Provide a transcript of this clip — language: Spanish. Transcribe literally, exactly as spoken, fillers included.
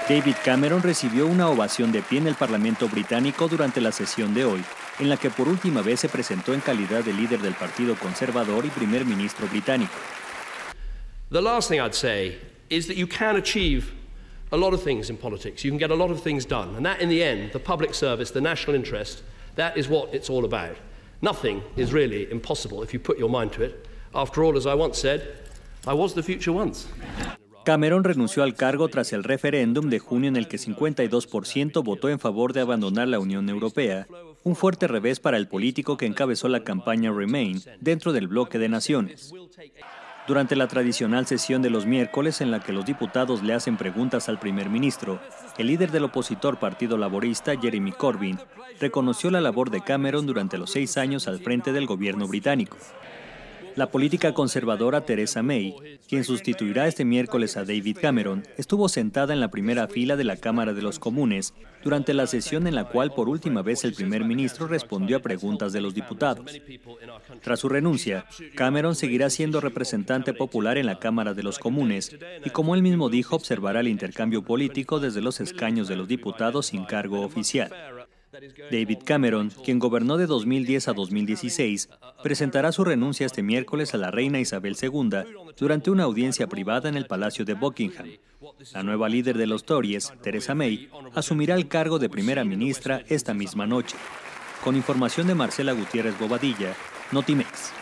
David Cameron recibió una ovación de pie en el Parlamento británico durante la sesión de hoy, en la que por última vez se presentó en calidad de líder del Partido Conservador y primer ministro británico. The last thing I'd say is that you can achieve a lot of things in politics. You can get a lot of things done, and that in the end, the public service, the national interest, that is what it's all about. Nothing is really impossible if you put your mind to it. After all, as I once said, I was the future once. Cameron renunció al cargo tras el referéndum de junio en el que cincuenta y dos por ciento votó en favor de abandonar la Unión Europea, un fuerte revés para el político que encabezó la campaña Remain dentro del bloque de naciones. Durante la tradicional sesión de los miércoles en la que los diputados le hacen preguntas al primer ministro, el líder del opositor Partido Laborista, Jeremy Corbyn, reconoció la labor de Cameron durante los seis años al frente del gobierno británico. La política conservadora Theresa May, quien sustituirá este miércoles a David Cameron, estuvo sentada en la primera fila de la Cámara de los Comunes durante la sesión en la cual por última vez el primer ministro respondió a preguntas de los diputados. Tras su renuncia, Cameron seguirá siendo representante popular en la Cámara de los Comunes y, como él mismo dijo, observará el intercambio político desde los escaños de los diputados sin cargo oficial. David Cameron, quien gobernó de dos mil diez a dos mil dieciséis, presentará su renuncia este miércoles a la reina Isabel segunda durante una audiencia privada en el Palacio de Buckingham. La nueva líder de los Tories, Theresa May, asumirá el cargo de primera ministra esta misma noche. Con información de Marcela Gutiérrez Bobadilla, Notimex.